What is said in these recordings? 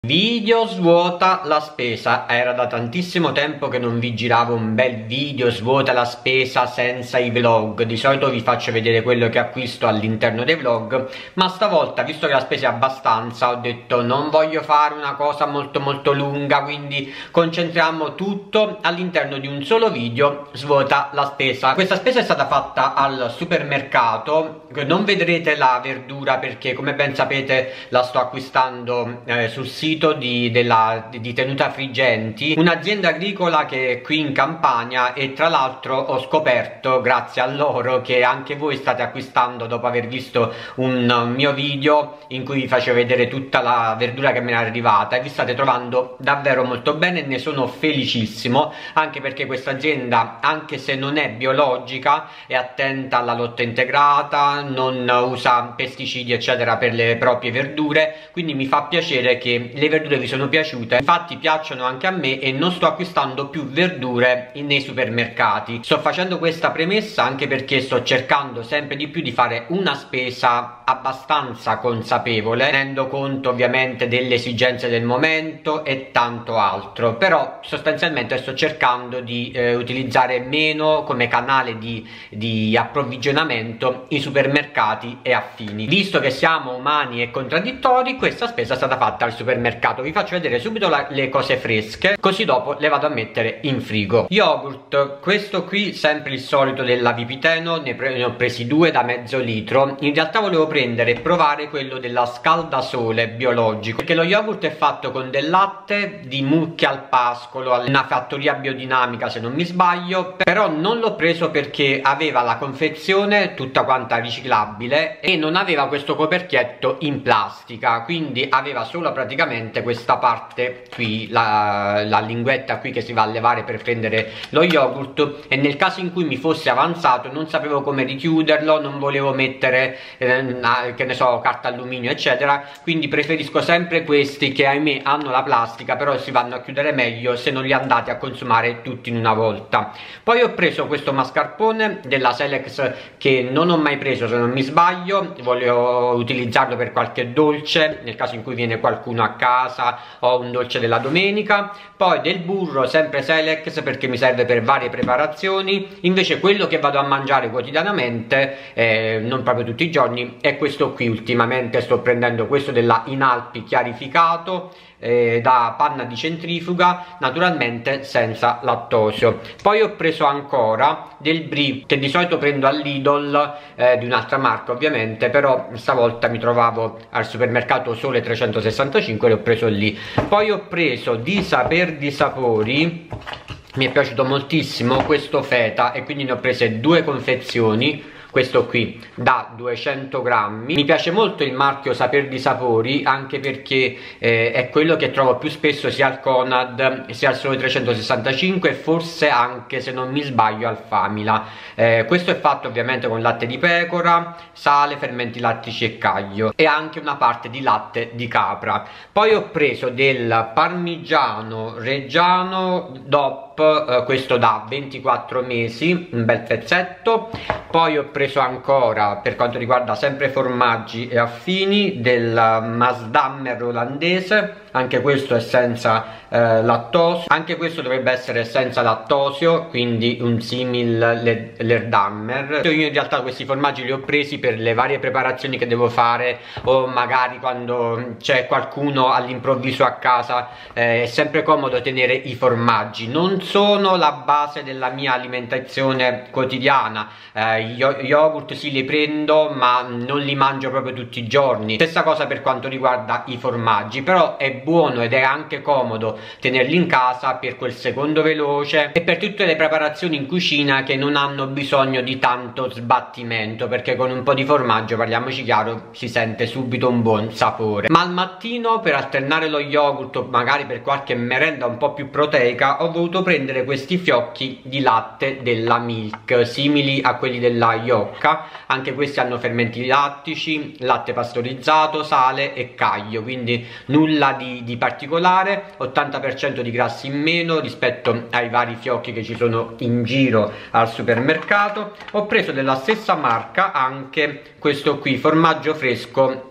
Video svuota la spesa. Era da tantissimo tempo che non vi giravo un bel video svuota la spesa senza i vlog. Di solito vi faccio vedere quello che acquisto all'interno dei vlog, ma stavolta, visto che la spesa è abbastanza, ho detto non voglio fare una cosa molto lunga, quindi concentriamo tutto all'interno di un solo video svuota la spesa. Questa spesa è stata fatta al supermercato. Non vedrete la verdura perché, come ben sapete, la sto acquistando sul sito di Tenuta Frigenti, un'azienda agricola che è qui in Campania, e tra l'altro ho scoperto grazie a loro che anche voi state acquistando dopo aver visto un mio video in cui vi facevo vedere tutta la verdura che mi è arrivata, e vi state trovando davvero molto bene e ne sono felicissimo, anche perché questa azienda, anche se non è biologica, è attenta alla lotta integrata, non usa pesticidi eccetera per le proprie verdure, quindi mi fa piacere che le verdure vi sono piaciute. Infatti piacciono anche a me e non sto acquistando più verdure nei supermercati. Sto facendo questa premessa anche perché sto cercando sempre di più di fare una spesa abbastanza consapevole, tenendo conto ovviamente delle esigenze del momento e tanto altro, però sostanzialmente sto cercando di utilizzare meno come canale di approvvigionamento i supermercati e affini. Visto che siamo umani e contraddittori, questa spesa è stata fatta al supermercato. Vi faccio vedere subito le cose fresche, così dopo le vado a mettere in frigo. Yogurt, questo qui sempre il solito della Vipiteno, ne ho presi due da mezzo litro. In realtà volevo prendere e provare quello della Scaldasole biologico, perché lo yogurt è fatto con del latte di mucche al pascolo, una fattoria biodinamica se non mi sbaglio, però non l'ho preso perché aveva la confezione tutta quanta riciclabile e non aveva questo coperchietto in plastica, quindi aveva solo praticamente questa parte qui, la linguetta qui che si va a levare per prendere lo yogurt, e nel caso in cui mi fosse avanzato non sapevo come richiuderlo, non volevo mettere che ne so, carta alluminio eccetera, quindi preferisco sempre questi che ahimè hanno la plastica, però si vanno a chiudere meglio se non li andate a consumare tutti in una volta. Poi ho preso questo mascarpone della Selex che non ho mai preso se non mi sbaglio, volevo utilizzarlo per qualche dolce nel caso in cui viene qualcuno a casa o un dolce della domenica. Poi del burro sempre Selex perché mi serve per varie preparazioni. Invece quello che vado a mangiare quotidianamente, non proprio tutti i giorni, è questo qui. Ultimamente sto prendendo questo della Inalpi chiarificato, da panna di centrifuga, naturalmente senza lattosio. Poi ho preso ancora del Brie che di solito prendo al Lidl, di un'altra marca ovviamente, però stavolta mi trovavo al supermercato Sole 365 e l'ho preso lì. Poi ho preso di Saper di Sapori, mi è piaciuto moltissimo questo feta e quindi ne ho prese due confezioni, questo qui da 200 grammi. Mi piace molto il marchio Saper di Sapori, anche perché è quello che trovo più spesso sia al Conad sia al Sole 365 e forse anche, se non mi sbaglio, al Famila. Questo è fatto ovviamente con latte di pecora, sale, fermenti lattici e caglio, e anche una parte di latte di capra. Poi ho preso del Parmigiano Reggiano DOP, questo da 24 mesi, un bel pezzetto. Poi ho preso ancora, per quanto riguarda sempre formaggi e affini, del Maasdammer olandese, anche questo è senza lattosio, anche questo dovrebbe essere senza lattosio, quindi un simil Lerdammer. Io in realtà questi formaggi li ho presi per le varie preparazioni che devo fare, o magari quando c'è qualcuno all'improvviso a casa, è sempre comodo tenere i formaggi. Non sono la base della mia alimentazione quotidiana, yogurt sì li prendo ma non li mangio proprio tutti i giorni. Stessa cosa per quanto riguarda i formaggi, però è buono ed è anche comodo tenerli in casa per quel secondo veloce e per tutte le preparazioni in cucina che non hanno bisogno di tanto sbattimento, perché con un po' di formaggio, parliamoci chiaro, si sente subito un buon sapore. Ma al mattino, per alternare lo yogurt o magari per qualche merenda un po' più proteica, ho voluto prendere questi fiocchi di latte della Milk, simili a quelli della Iocca. Anche questi hanno fermenti lattici, latte pastorizzato, sale e caglio, quindi nulla di particolare, 80% di grassi in meno rispetto ai vari fiocchi che ci sono in giro al supermercato. Ho preso della stessa marca anche questo qui, formaggio fresco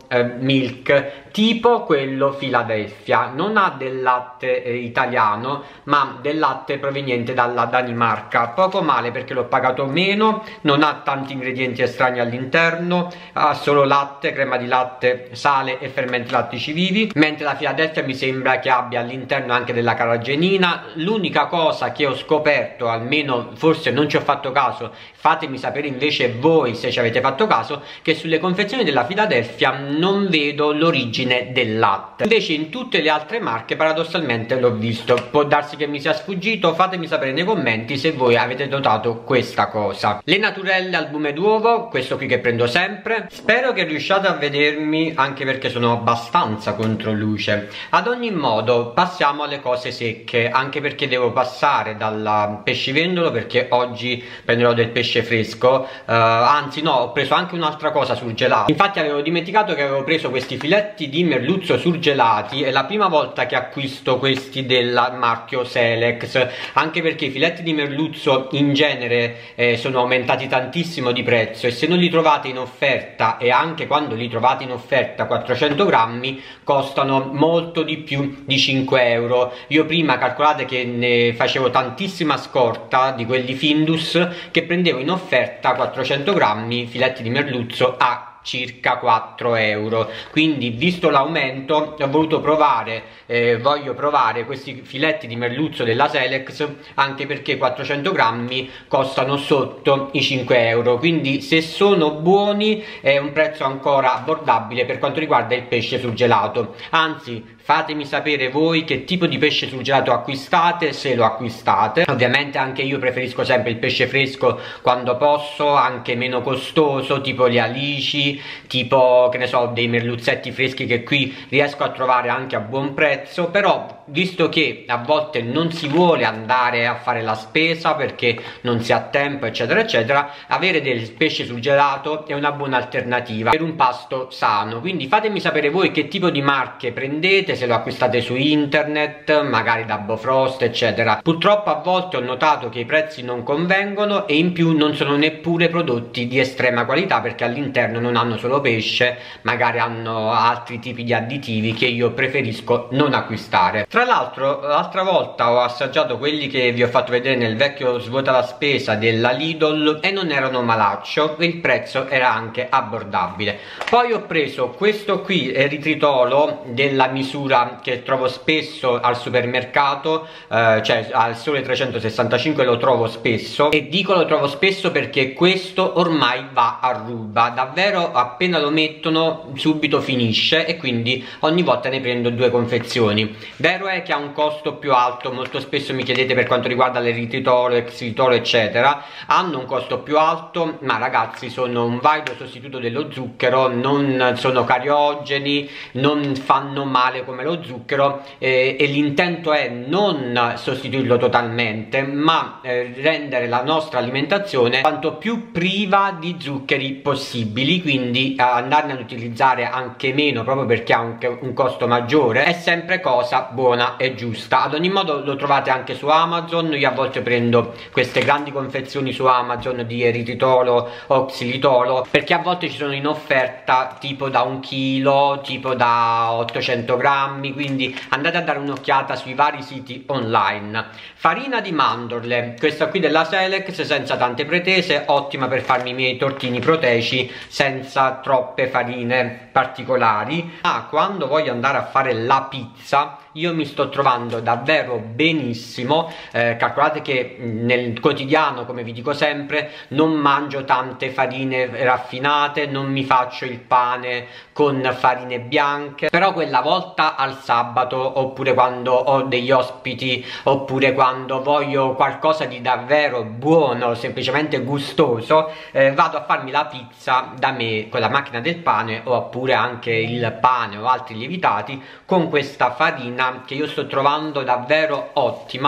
milk tipo quello Philadelphia, non ha del latte italiano ma del latte proveniente dalla Danimarca. Poco male perché l'ho pagato meno, non ha tanti ingredienti estranei all'interno, ha solo latte, crema di latte, sale e fermenti lattici vivi, mentre la Philadelphia mi sembra che abbia all'interno anche della carragenina. L'unica cosa che ho scoperto, almeno forse non ci ho fatto caso, fatemi sapere invece voi se ci avete fatto caso, che sulle confezioni della Philadelphia non vedo l'origine del latte, invece in tutte le altre marche paradossalmente l'ho visto. Può darsi che mi sia sfuggito, fatemi sapere nei commenti se voi avete notato questa cosa. Le naturelle albume d'uovo, questo qui che prendo sempre, spero che riusciate a vedermi anche perché sono abbastanza contro luce. Ad ogni modo passiamo alle cose secche, anche perché devo passare dal pescivendolo perché oggi prenderò del pesce fresco, anzi no, ho preso anche un'altra cosa surgelata. Infatti avevo dimenticato che avevo preso questi filetti di merluzzo surgelati, è la prima volta che acquisto questi del marchio Selex, anche perché i filetti di merluzzo in genere sono aumentati tantissimo di prezzo e se non li trovate in offerta, e anche quando li trovate in offerta 400 grammi costano molto di più di 5 euro. Io prima calcolate che ne facevo tantissima scorta di quelli Findus che prendevo in offerta 400 grammi filetti di merluzzo a circa 4 euro, quindi visto l'aumento ho voluto provare, voglio provare questi filetti di merluzzo della Selex, anche perché 400 grammi costano sotto i 5 euro, quindi se sono buoni è un prezzo ancora abbordabile per quanto riguarda il pesce surgelato. Anzi, fatemi sapere voi che tipo di pesce surgelato acquistate, se lo acquistate. Ovviamente anche io preferisco sempre il pesce fresco quando posso, anche meno costoso, tipo le alici, tipo che ne so dei merluzzetti freschi che qui riesco a trovare anche a buon prezzo. Però visto che a volte non si vuole andare a fare la spesa perché non si ha tempo eccetera eccetera, avere del pesce surgelato è una buona alternativa per un pasto sano. Quindi fatemi sapere voi che tipo di marche prendete, se lo acquistate su internet, magari da Bofrost eccetera. Purtroppo a volte ho notato che i prezzi non convengono e in più non sono neppure prodotti di estrema qualità, perché all'interno non hanno solo pesce, magari hanno altri tipi di additivi che io preferisco non acquistare. Tra l'altro l'altra volta ho assaggiato quelli che vi ho fatto vedere nel vecchio svuota la spesa della Lidl e non erano malaccio, il prezzo era anche abbordabile. Poi ho preso questo qui, eritritolo della misura che trovo spesso al supermercato, cioè al Sole 365 lo trovo spesso, e dico lo trovo spesso perché questo ormai va a ruba, davvero appena lo mettono subito finisce e quindi ogni volta ne prendo 2 confezioni. Vero è che ha un costo più alto, molto spesso mi chiedete per quanto riguarda l'eritritolo, exilitolo eccetera, hanno un costo più alto, ma ragazzi sono un valido sostituto dello zucchero, non sono cariogeni, non fanno male come lo zucchero, e l'intento è non sostituirlo totalmente ma rendere la nostra alimentazione quanto più priva di zuccheri possibili, quindi andarne ad utilizzare anche meno proprio perché ha un costo maggiore è sempre cosa buona e giusta. Ad ogni modo lo trovate anche su Amazon, io a volte prendo queste grandi confezioni su Amazon di eritritolo o xilitolo perché a volte ci sono in offerta tipo da 1 chilo, tipo da 800 grammi, quindi andate a dare un'occhiata sui vari siti online. Farina di mandorle, questa qui della Selex, senza tante pretese, ottima per farmi i miei tortini proteici senza troppe farine particolari. Ma quando voglio andare a fare la pizza io mi sto trovando davvero benissimo. Calcolate che nel quotidiano, come vi dico sempre, non mangio tante farine raffinate, non mi faccio il pane con farine bianche, però quella volta al sabato, oppure quando ho degli ospiti, oppure quando voglio qualcosa di davvero buono, semplicemente gustoso, vado a farmi la pizza da me con la macchina del pane, oppure anche il pane o altri lievitati con questa farina che io sto trovando davvero ottima.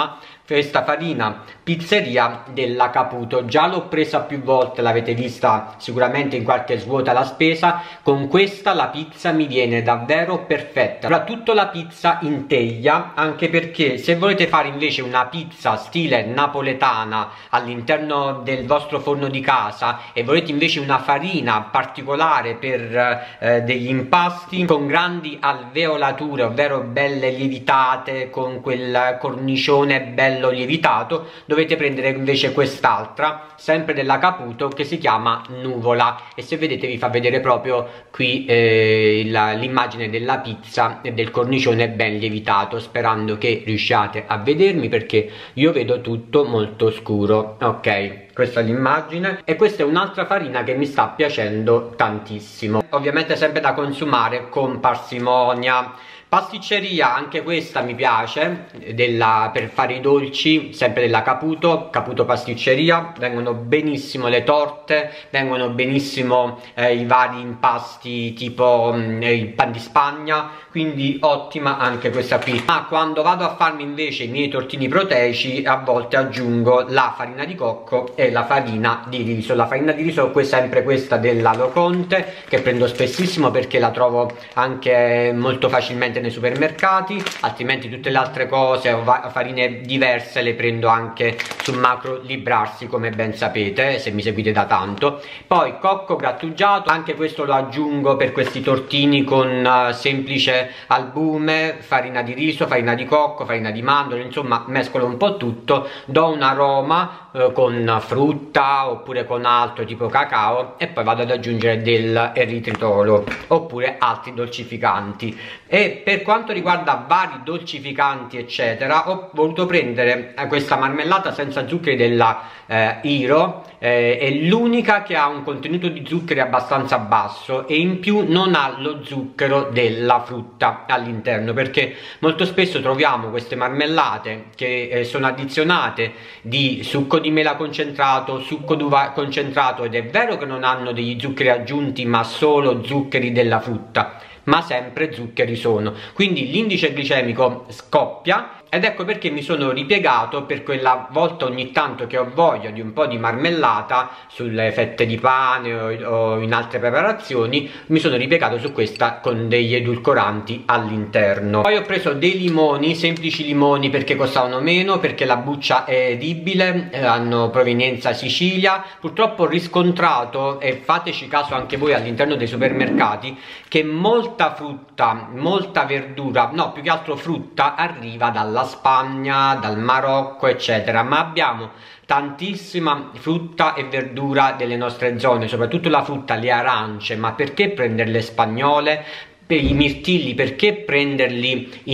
questa farina pizzeria della Caputo. Già l'ho presa più volte, l'avete vista sicuramente in qualche svuota la spesa. Con questa la pizza mi viene davvero perfetta, soprattutto la pizza in teglia, anche perché se volete fare invece una pizza stile napoletana all'interno del vostro forno di casa e volete invece una farina particolare per degli impasti con grandi alveolature, ovvero belle lievitate, con quel cornicione bello lievitato, dovete prendere invece quest'altra, sempre della Caputo, che si chiama Nuvola, e se vedete vi fa vedere proprio qui l'immagine della pizza e del cornicione ben lievitato, sperando che riusciate a vedermi perché io vedo tutto molto scuro. Ok, questa è l'immagine, e questa è un'altra farina che mi sta piacendo tantissimo, ovviamente sempre da consumare con parsimonia. Pasticceria, anche questa mi piace, per fare i dolci, sempre della Caputo Pasticceria. Vengono benissimo le torte, vengono benissimo i vari impasti tipo il pan di Spagna, quindi ottima anche questa qui. Ma quando vado a farmi invece i miei tortini proteici, a volte aggiungo la farina di cocco e la farina di riso. La farina di riso è sempre questa della Loconte, che prendo spessissimo perché la trovo anche molto facilmente nei supermercati, altrimenti tutte le altre cose o farine diverse le prendo anche su Macro Librarsi, come ben sapete se mi seguite da tanto. Poi cocco grattugiato, anche questo lo aggiungo per questi tortini con semplice albume, farina di riso, farina di cocco, farina di mandorle, insomma mescolo un po' tutto, do un aroma con frutta oppure con altro tipo cacao, e poi vado ad aggiungere del eritritolo oppure altri dolcificanti. E per quanto riguarda vari dolcificanti eccetera, ho voluto prendere questa marmellata senza zuccheri della Hiro, è l'unica che ha un contenuto di zuccheri abbastanza basso e in più non ha lo zucchero della frutta all'interno, perché molto spesso troviamo queste marmellate che sono addizionate di succo di mela concentrato, succo d'uva concentrato, ed è vero che non hanno degli zuccheri aggiunti ma solo zuccheri della frutta, ma sempre zuccheri sono, quindi l'indice glicemico scoppia. Ed ecco perché mi sono ripiegato, per quella volta ogni tanto che ho voglia di un po' di marmellata sulle fette di pane o in altre preparazioni, mi sono ripiegato su questa con degli edulcoranti all'interno. Poi ho preso dei limoni, semplici limoni, perché costavano meno, perché la buccia è edibile, hanno provenienza Sicilia. Purtroppo ho riscontrato, e fateci caso anche voi all'interno dei supermercati, che molta frutta, molta verdura, no, più che altro frutta, arriva dalla Spagna, dal Marocco eccetera, ma abbiamo tantissima frutta e verdura delle nostre zone, soprattutto la frutta, le arance. Ma perché prenderle spagnole? Per i mirtilli, perché prenderli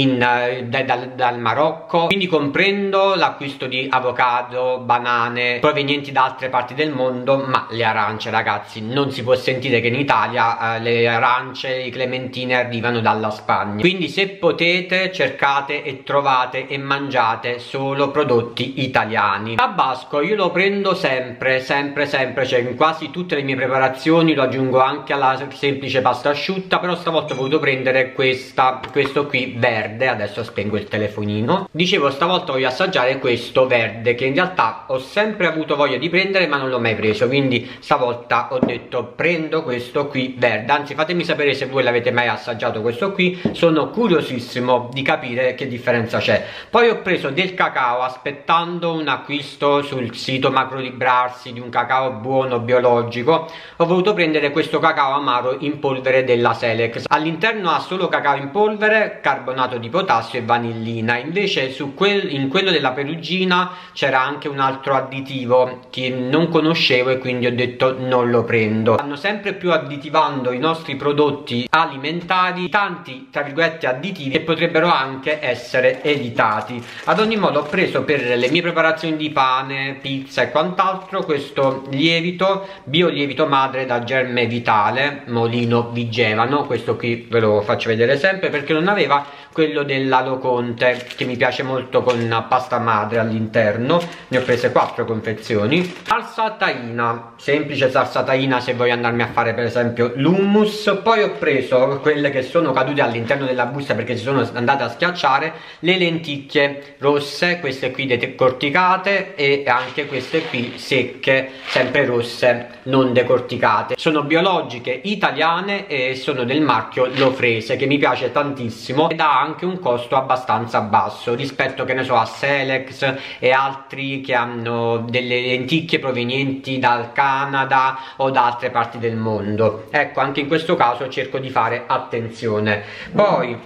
dal Marocco? Quindi comprendo l'acquisto di avocado, banane provenienti da altre parti del mondo, ma le arance, ragazzi, non si può sentire che in Italia le arance, i clementine arrivano dalla Spagna. Quindi se potete cercate e trovate e mangiate solo prodotti italiani. Tabasco io lo prendo sempre, cioè in quasi tutte le mie preparazioni, lo aggiungo anche alla semplice pasta asciutta, però stavolta ho voluto prendere questo qui verde. Adesso spengo il telefonino. Dicevo, stavolta voglio assaggiare questo verde, che in realtà ho sempre avuto voglia di prendere ma non l'ho mai preso, quindi stavolta ho detto prendo questo qui verde. Anzi, fatemi sapere se voi l'avete mai assaggiato questo qui, sono curiosissimo di capire che differenza c'è. Poi ho preso del cacao, aspettando un acquisto sul sito Macro Librarsi di un cacao buono biologico. Ho voluto prendere questo cacao amaro in polvere della Selex. All'interno ha solo cacao in polvere, carbonato di potassio e vanillina. Invece in quello della Perugina c'era anche un altro additivo che non conoscevo e quindi ho detto non lo prendo. Stanno sempre più additivando i nostri prodotti alimentari, tanti tra virgolette additivi che potrebbero anche essere evitati. Ad ogni modo ho preso per le mie preparazioni di pane, pizza e quant'altro questo lievito, biolievito madre da Germe Vitale, Molino Vigevano. Questo qui qui ve lo faccio vedere sempre, perché non aveva quello dell'Alo Conte, che mi piace molto, con pasta madre all'interno. Ne ho prese 4 confezioni. Salsa taina, semplice salsa taina se voglio andarmi a fare per esempio l'hummus. Poi ho preso quelle che sono cadute all'interno della busta perché si sono andate a schiacciare, le lenticchie rosse, queste qui decorticate, e anche queste qui secche, sempre rosse, non decorticate. Sono biologiche, italiane, e sono del marchio Lofrese, che mi piace tantissimo ed ha anche un costo abbastanza basso rispetto, che ne so, a Selex e altri che hanno delle lenticchie provenienti dal Canada o da altre parti del mondo. Ecco, anche in questo caso cerco di fare attenzione. Poi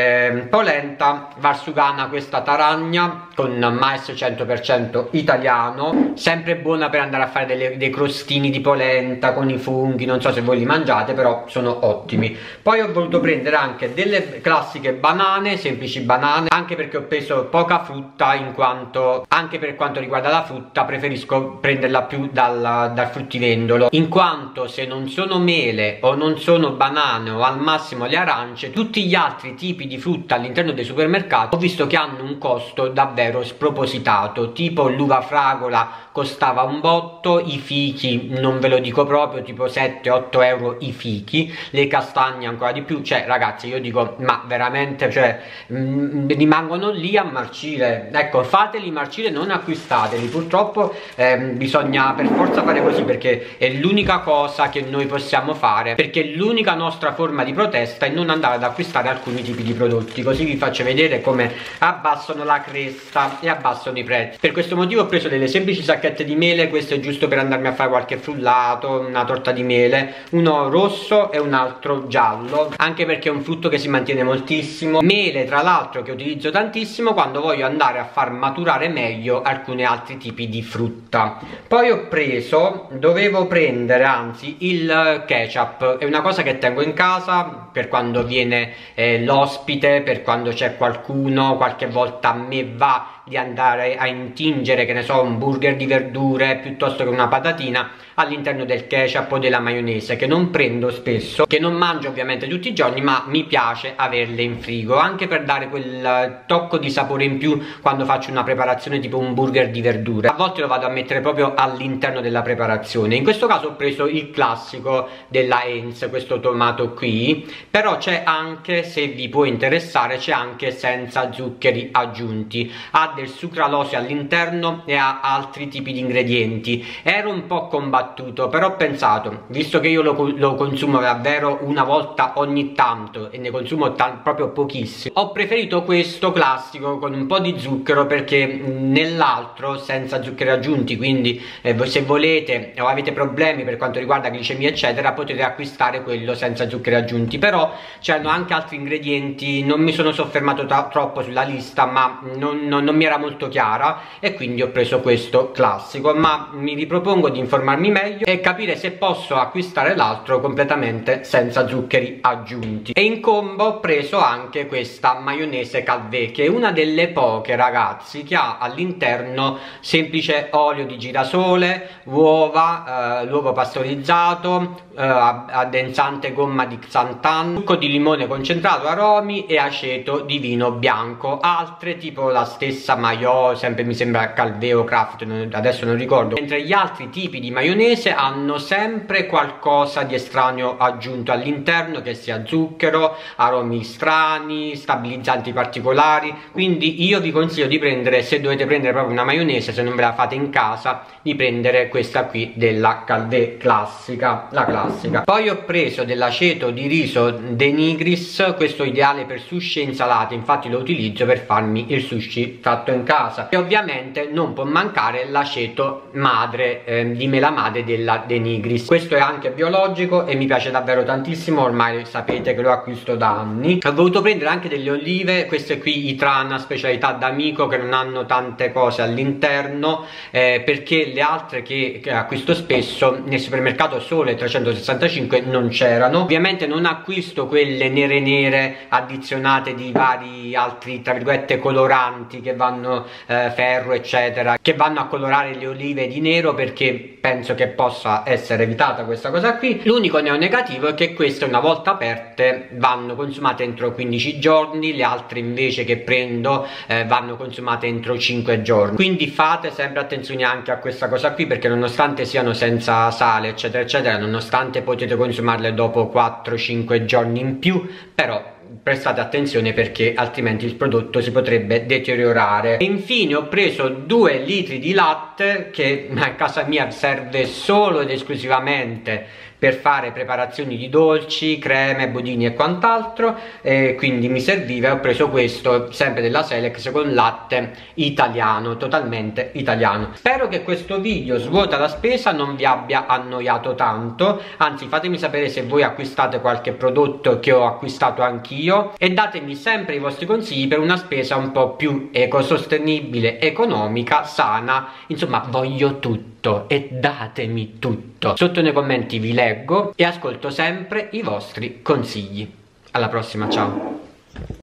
polenta varsugana, questa taragna con mais 100% italiano, sempre buona per andare a fare dei crostini di polenta con i funghi, non so se voi li mangiate, però sono ottimi. Poi ho voluto prendere anche delle classiche banane, semplici banane, anche perché ho preso poca frutta, in quanto anche per quanto riguarda la frutta preferisco prenderla più dal fruttivendolo, in quanto se non sono mele o non sono banane o al massimo le arance, tutti gli altri tipi di frutta all'interno dei supermercati ho visto che hanno un costo davvero spropositato. Tipo l'uva fragola costava un botto, i fichi non ve lo dico proprio, tipo 7-8 euro i fichi, le castagne ancora di più. Cioè ragazzi, io dico, ma veramente, cioè rimangono lì a marcire. Ecco, fateli marcire, non acquistateli. Purtroppo bisogna per forza fare così, perché è l'unica cosa che noi possiamo fare, perché l'unica nostra forma di protesta è non andare ad acquistare alcuni tipi di prodotti. Così vi faccio vedere come abbassano la cresta e abbassano i prezzi. Per questo motivo ho preso delle semplici sacchette di mele, questo è giusto per andarmi a fare qualche frullato, una torta di mele, uno rosso e un altro giallo, anche perché è un frutto che si mantiene moltissimo. Mele tra l'altro che utilizzo tantissimo quando voglio andare a far maturare meglio alcuni altri tipi di frutta. Poi ho preso, dovevo prendere anzi il ketchup, è una cosa che tengo in casa per quando viene l'ospite, per quando c'è qualcuno. Qualche volta a me va di andare a intingere, che ne so, un burger di verdure piuttosto che una patatina all'interno del ketchup o della maionese, che non prendo spesso, che non mangio ovviamente tutti i giorni, ma mi piace averle in frigo, anche per dare quel tocco di sapore in più quando faccio una preparazione tipo un burger di verdure. A volte lo vado a mettere proprio all'interno della preparazione. In questo caso ho preso il classico della Heinz, questo tomato qui, però c'è anche, se vi può interessare, c'è anche senza zuccheri aggiunti, ha del sucralosio all'interno e ha altri tipi di ingredienti. Ero un po' combattuto, però ho pensato, visto che io lo consumo davvero una volta ogni tanto e ne consumo proprio pochissimo, ho preferito questo classico con un po' di zucchero, perché nell'altro senza zuccheri aggiunti, quindi se volete o avete problemi per quanto riguarda glicemia eccetera, potete acquistare quello senza zuccheri aggiunti. Però c'erano anche altri ingredienti, non mi sono soffermato troppo sulla lista, ma non mi era molto chiara, e quindi ho preso questo classico, ma mi ripropongo di informarmi meglio e capire se posso acquistare l'altro completamente senza zuccheri aggiunti. E in combo ho preso anche questa maionese Calvé, che è una delle poche, ragazzi, che ha all'interno semplice olio di girasole, uova, l'uovo pastorizzato, addensante gomma di xanthan, succo di limone concentrato, aromi e aceto di vino bianco. Altre tipo la stessa mayo, sempre mi sembra Calvé o Kraft, adesso non ricordo, mentre gli altri tipi di maionese hanno sempre qualcosa di estraneo aggiunto all'interno, che sia zucchero, aromi strani, stabilizzanti particolari. Quindi io vi consiglio di prendere, se dovete prendere proprio una maionese, se non ve la fate in casa, di prendere questa qui della Calvé classica, la classica. Poi ho preso dell'aceto di riso De Nigris, questo ideale per sushi e insalate, infatti lo utilizzo per farmi il sushi fatto in casa. E ovviamente non può mancare l'aceto madre di mela madre della De Nigris. Questo è anche biologico e mi piace davvero tantissimo, ormai sapete che lo acquisto da anni. Ho voluto prendere anche delle olive, queste qui Itrana, specialità d'amico, che non hanno tante cose all'interno, perché le altre che acquisto spesso nel supermercato Sole 365 non c'erano. Ovviamente non acquisto quelle nere addizionate di vari altri, tra virgolette, coloranti che vanno ferro eccetera, che vanno a colorare deteriorare le olive di nero, perché penso che possa essere evitata questa cosa qui. L'unico neo negativo è che queste, una volta aperte, vanno consumate entro 15 giorni, le altre invece che prendo vanno consumate entro 5 giorni. Quindi fate sempre attenzione anche a questa cosa qui, perché nonostante siano senza sale eccetera eccetera, nonostante potete consumarle dopo 4-5 giorni in più, però prestate attenzione perché altrimenti il prodotto si potrebbe deteriorare. E infine ho preso 2 litri di latte, che a casa mia serve solo ed esclusivamente per fare preparazioni di dolci, creme, budini e quant'altro, quindi mi serviva e ho preso questo sempre della Selex con latte italiano, totalmente italiano. Spero che questo video svuota la spesa non vi abbia annoiato tanto, anzi fatemi sapere se voi acquistate qualche prodotto che ho acquistato anch'io e datemi sempre i vostri consigli per una spesa un po' più ecosostenibile, economica, sana, insomma voglio tutto e datemi tutto. Sotto nei commenti vi leggo e ascolto sempre i vostri consigli. Alla prossima, ciao!